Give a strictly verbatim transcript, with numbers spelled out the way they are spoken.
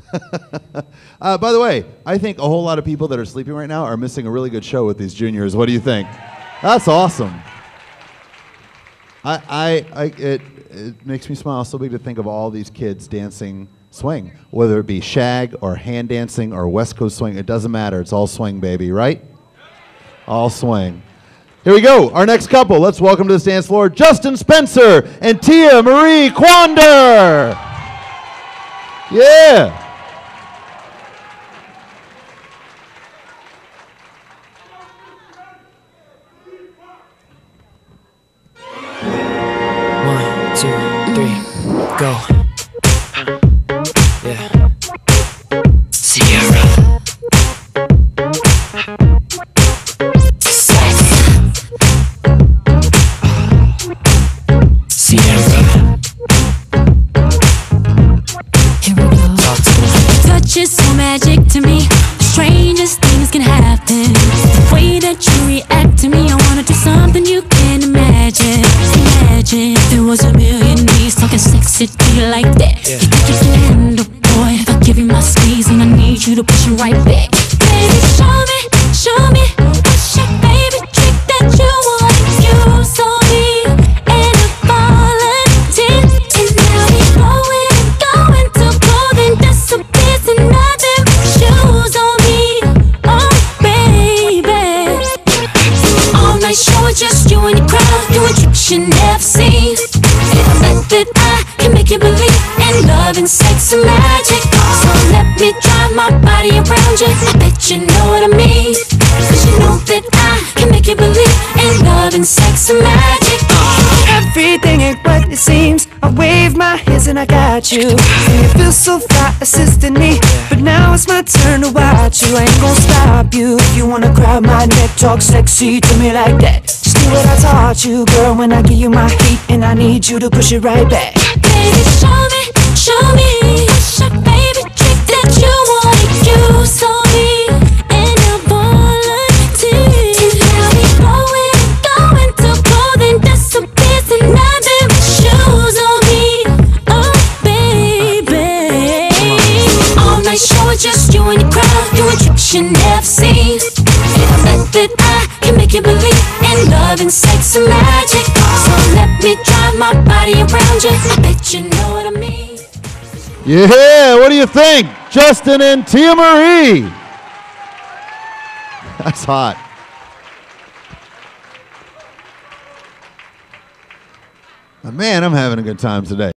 uh, by the way, I think a whole lot of people that are sleeping right now are missing a really good show with these juniors. What do you think? That's awesome. I, I, I it, it makes me smile so big to think of all these kids dancing swing, whether it be shag or hand dancing or West Coast swing. It doesn't matter. It's all swing, baby, right? All swing. Here we go. Our next couple. Let's welcome to this dance floor Justin Spencer and Tia Marie Quander. Yeah. One, two, three, go. Yeah. Sierra. It's so magic to me. The strangest things can happen. The way that you react to me, I wanna do something you can't imagine. Imagine if there was a million knees talking sexy to you like that. Yeah. You think you can handle, boy, if I give you my squeeze and I need you to push it right back. Baby, show me, show me, what's your favorite trick that you want to use on me? And a volunteer, and now we going, going to golden decibel. Show it just you and your crowd, doing tricks you never seen. And I bet that I can make you believe in love and sex and magic. So let me drive my body around you. I bet you know what I mean. Cause you know that I can make you believe in love and sex and magic. Everything ain't what it seems. I wave my hands and I got you. And you feel so fly assisting me. But now it's my turn to watch you. I ain't gon' stop you. If you wanna grab my neck, talk sexy to me like that. Just do what I taught you, girl, when I give you my heat. And I need you to push it right back. Baby, show me, show me, what's your favorite trick that you wanna use on me? And I'll volunteer. And now we going, going to golden decibels. And nothing but shoes on me, oh baby. All night show it just you and your crowd, doing tricks you never seen. And I bet that I can make you believe in love and sex and magic. So let me drive my body around you. I bet you know what I mean. Yeah, what do you think? Justin and Tia Marie. That's hot. Man, I'm having a good time today.